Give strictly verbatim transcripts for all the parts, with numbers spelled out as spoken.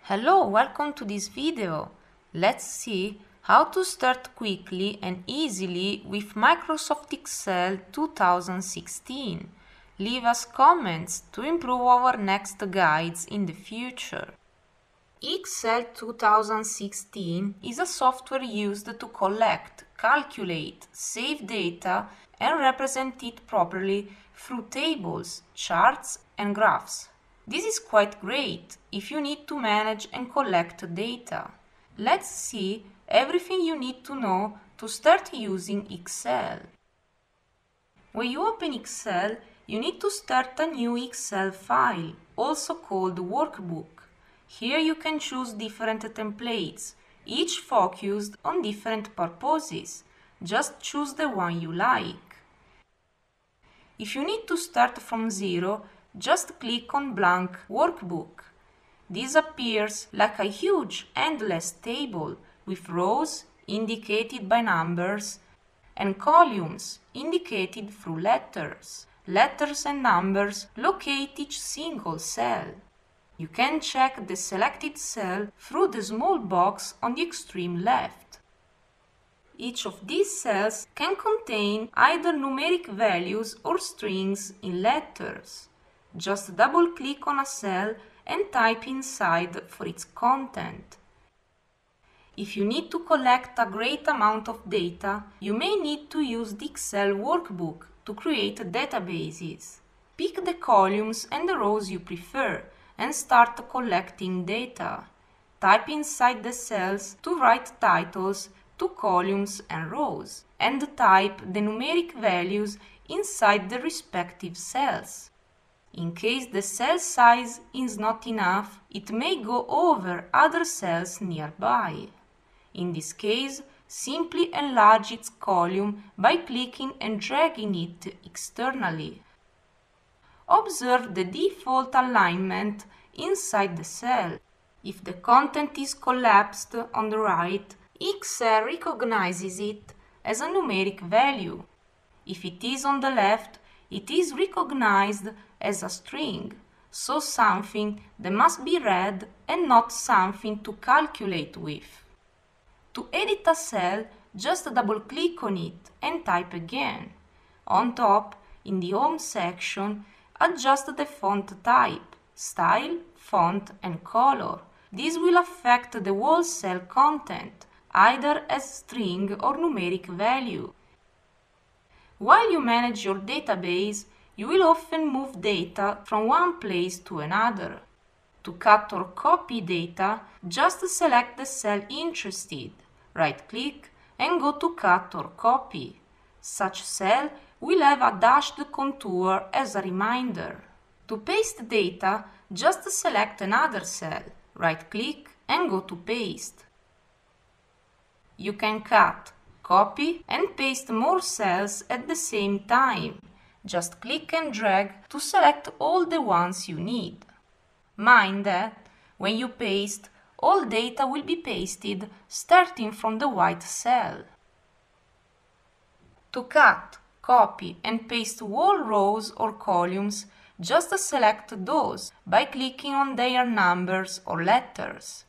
Hello, welcome to this video. Let's see how to start quickly and easily with Microsoft Excel two thousand sixteen. Leave us comments to improve our next guides in the future. Excel two thousand sixteen is a software used to collect, calculate, save data and represent it properly through tables, charts and graphs. This is quite great if you need to manage and collect data. Let's see everything you need to know to start using Excel. When you open Excel, you need to start a new Excel file, also called Workbook. Here you can choose different templates, each focused on different purposes. Just choose the one you like. If you need to start from zero, just click on Blank Workbook. This appears like a huge, endless table with rows indicated by numbers and columns indicated through letters. Letters and numbers locate each single cell. You can check the selected cell through the small box on the extreme left. Each of these cells can contain either numeric values or strings in letters. Just double-click on a cell and type inside for its content. If you need to collect a great amount of data, you may need to use the Excel workbook to create databases. Pick the columns and the rows you prefer and start collecting data. Type inside the cells to write titles to columns and rows, and type the numeric values inside the respective cells. In case the cell size is not enough, it may go over other cells nearby. In this case, simply enlarge its column by clicking and dragging it externally. Observe the default alignment inside the cell. If the content is collapsed on the right, Excel recognizes it as a numeric value. If it is on the left, it is recognized as a string, so something that must be read and not something to calculate with. To edit a cell, just double-click on it and type again. On top, in the Home section, adjust the font type, style, font and color. This will affect the whole cell content, either as string or numeric value. While you manage your database, you will often move data from one place to another. To cut or copy data, just select the cell interested, right-click and go to Cut or Copy. Such cell will have a dashed contour as a reminder. To paste data, just select another cell, right-click and go to Paste. You can cut, copy and paste more cells at the same time. Just click and drag to select all the ones you need. Mind that when you paste, all data will be pasted starting from the white cell. To cut, copy and paste whole rows or columns, just select those by clicking on their numbers or letters.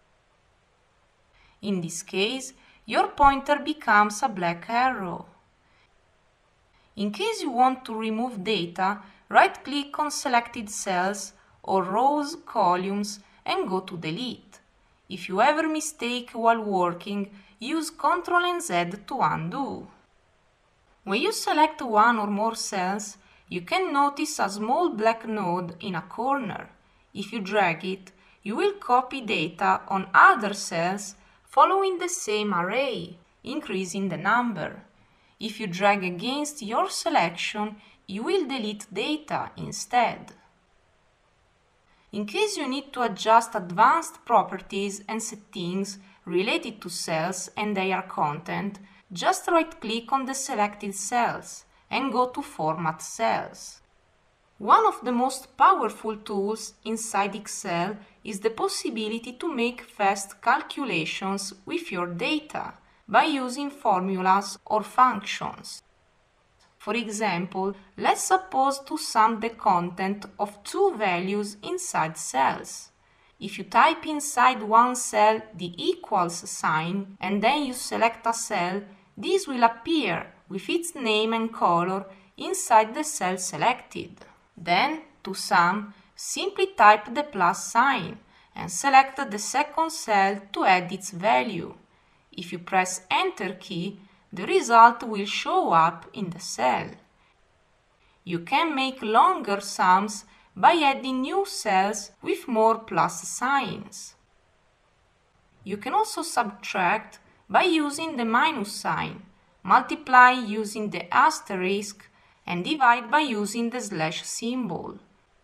In this case, your pointer becomes a black arrow. In case you want to remove data, right-click on selected cells or rows, columns and go to Delete. If you ever mistake while working, use control and Z to undo. When you select one or more cells, you can notice a small black node in a corner. If you drag it, you will copy data on other cells following the same array, increasing the number. If you drag against your selection, you will delete data instead. In case you need to adjust advanced properties and settings related to cells and their content, just right-click on the selected cells and go to Format Cells. One of the most powerful tools inside Excel is the possibility to make fast calculations with your data by using formulas or functions. For example, let's suppose to sum the content of two values inside cells. if you type inside one cell the equals sign and then you select a cell, this will appear with its name and color inside the cell selected. Then, to sum, simply type the plus sign and select the second cell to add its value. If you press Enter key, the result will show up in the cell. You can make longer sums by adding new cells with more plus signs. You can also subtract by using the minus sign, multiply using the asterisk, and divide by using the slash symbol.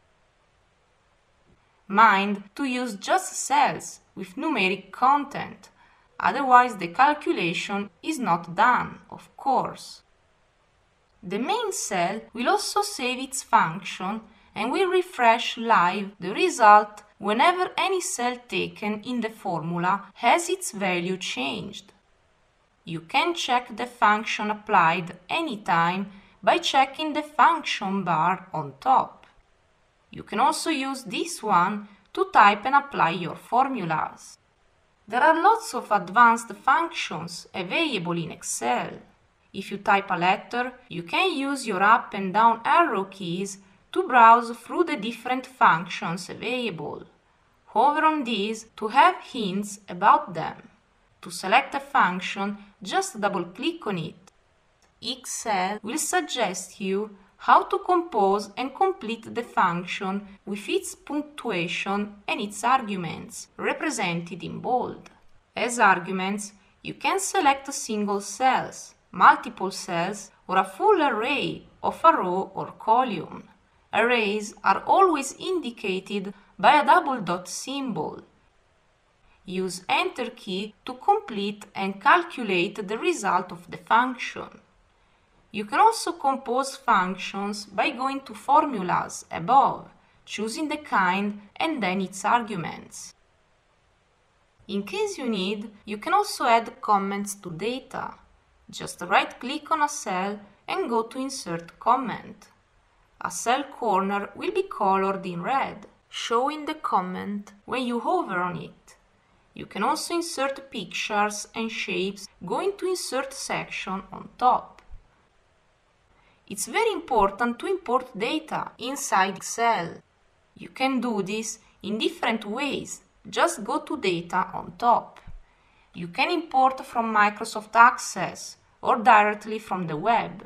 Mind to use just cells with numeric content, otherwise the calculation is not done, of course. The main cell will also save its function and will refresh live the result whenever any cell taken in the formula has its value changed. You can check the function applied anytime by checking the function bar on top. You can also use this one to type and apply your formulas. There are lots of advanced functions available in Excel. If you type a letter, you can use your up and down arrow keys to browse through the different functions available. Hover on these to have hints about them. To select a function, just double-click on it. Excel will suggest you how to compose and complete the function with its punctuation and its arguments, represented in bold. As arguments, you can select single cells, multiple cells, or a full array of a row or column. Arrays are always indicated by a double dot symbol. Use Enter key to complete and calculate the result of the function. You can also compose functions by going to Formulas above, choosing the kind and then its arguments. In case you need, you can also add comments to data. Just right-click on a cell and go to Insert Comment. A cell corner will be colored in red, showing the comment when you hover on it. You can also insert pictures and shapes going to Insert section on top. It's very important to import data inside Excel. You can do this in different ways. Just go to Data on top. You can import from Microsoft Access or directly from the web.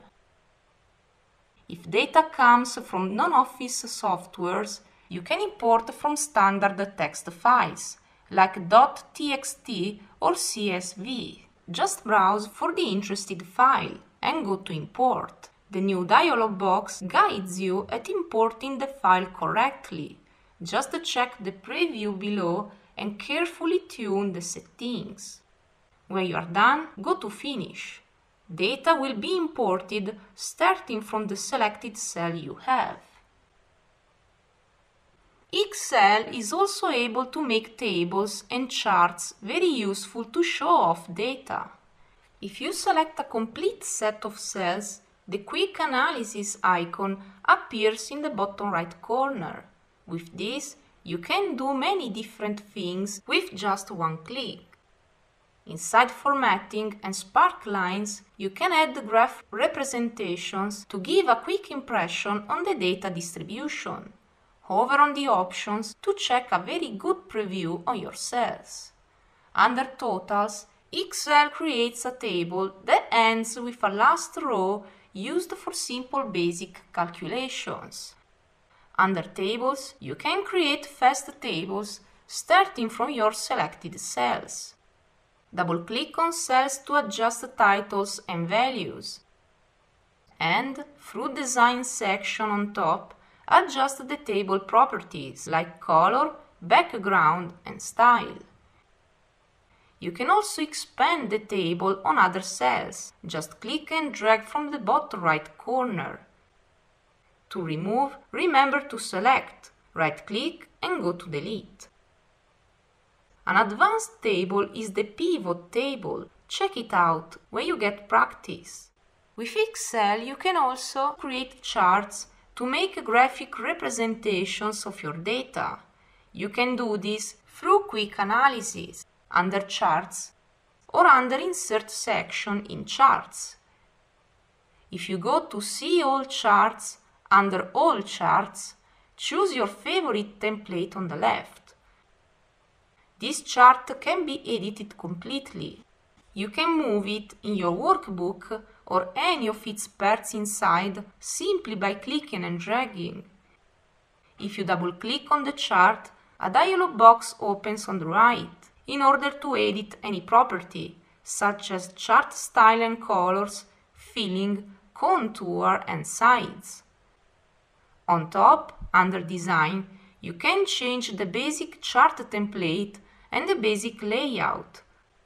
If data comes from non-Office softwares, you can import from standard text files, like .txt or C S V. Just browse for the interested file and go to Import. The new dialog box guides you at importing the file correctly. Just check the preview below and carefully tune the settings. When you are done, go to Finish. Data will be imported starting from the selected cell you have. Excel is also able to make tables and charts very useful to show off data. If you select a complete set of cells, the Quick Analysis icon appears in the bottom right corner. With this, you can do many different things with just one click. Inside Formatting and Spark Lines, you can add graph representations to give a quick impression on the data distribution. Hover on the options to check a very good preview on your cells. Under Totals, Excel creates a table that ends with a last row used for simple basic calculations. Under Tables, you can create fast tables starting from your selected cells. Double-click on cells to adjust titles and values. And, through Design section on top, adjust the table properties like color, background, and style. You can also expand the table on other cells. Just click and drag from the bottom right corner. To remove, remember to select, right-click and go to Delete. An advanced table is the pivot table. Check it out when you get practice. With Excel, you can also create charts to make graphic representations of your data. You can do this through Quick Analysis, under Charts, or under Insert section in Charts. If you go to See All Charts, under All Charts, choose your favorite template on the left. This chart can be edited completely. You can move it in your workbook or any of its parts inside simply by clicking and dragging. If you double-click on the chart, a dialog box opens on the right in order to edit any property, such as chart style and colors, filling, contour and size. On top, under Design, you can change the basic chart template and the basic layout.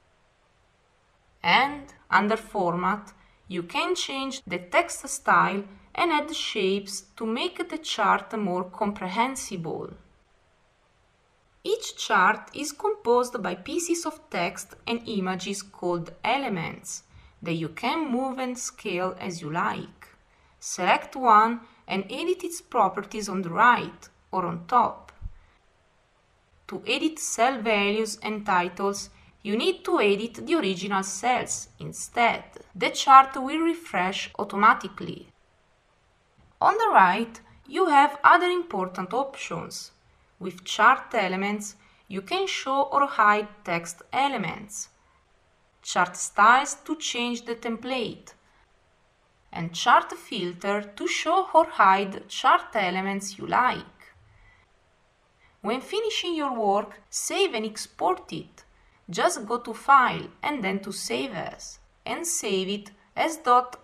And under Format, you can change the text style and add shapes to make the chart more comprehensible. Each chart is composed by pieces of text and images called elements that you can move and scale as you like. Select one and edit its properties on the right or on top. To edit cell values and titles, you need to edit the original cells instead. The chart will refresh automatically. On the right, you have other important options. With Chart Elements, you can show or hide text elements, Chart Styles to change the template, and Chart Filter to show or hide chart elements you like. When finishing your work, save and export it. Just go to File and then to Save As, and save it as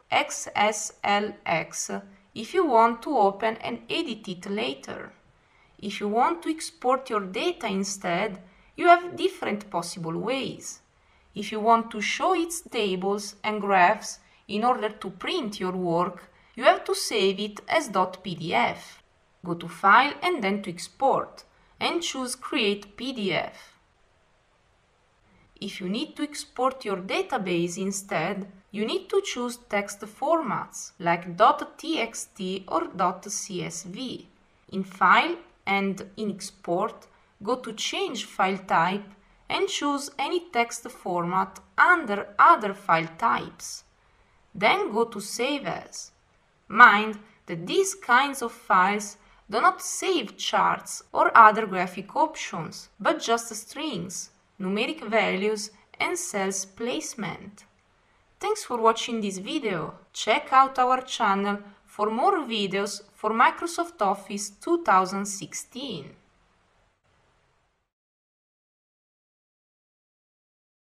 .xslx if you want to open and edit it later. If you want to export your data instead, you have different possible ways. If you want to show its tables and graphs in order to print your work, you have to save it as .pdf. Go to File and then to Export, and choose Create P D F. If you need to export your database instead, you need to choose text formats like .txt or .csv. In File and in Export, go to Change File Type and choose any text format under Other file types. Then go to Save As. Mind that these kinds of files do not save charts or other graphic options, but just strings, numeric values and cells placement. Thanks for watching this video. Check out our channel for more videos for Microsoft Office two thousand sixteen.